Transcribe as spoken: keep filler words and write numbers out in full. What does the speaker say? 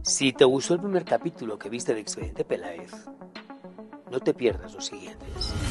Si te gustó el primer capítulo que viste de Expediente Peláez, no te pierdas los siguientes.